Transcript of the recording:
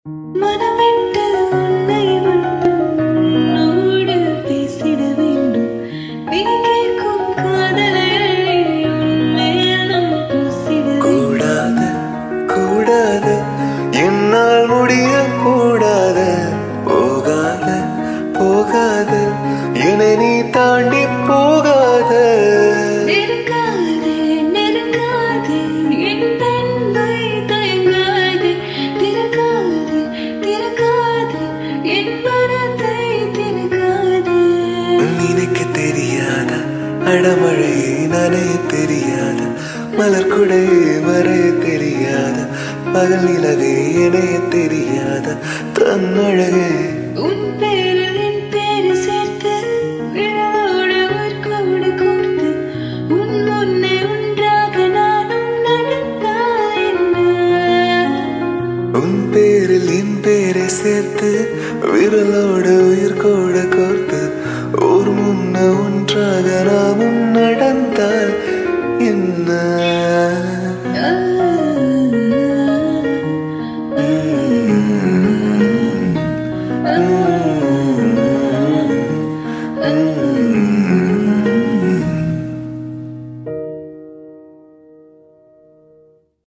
மனமிட்டு உன்னை உன்னோடு பேசிட வேண்டும். விழி கேட்கும் காதலை உன்மேல் நான் பூசிட கூடாது கூடாது என்னால் முடிய கூடாது. போகாத போகாத என்னை நீ தாண்டி போகாத. நெருங்காதே நெருங்காதே என் பெண்மை தயங்காதே. திறக்காதே திறக்காதே என் மனத்தை திறக்காதே. நினைக்க தெரியாத அடமழையை நனைய தெரியாத. மலர்குடை வரைய தெரியாத. பகல் நிலவே இணைய தெரியாத. தன்னழகே உன் பேரில் என் பேரை சேர்த்து விழாவோடு ஒரு கோடு கோர்த்து உன் முன்னே ஒன்றாக நானும் நடந்தால் என்ன? உன் பேரில் என் பேரை சேர்த்து விரலோடு உயிர் கோடு கோர்த்து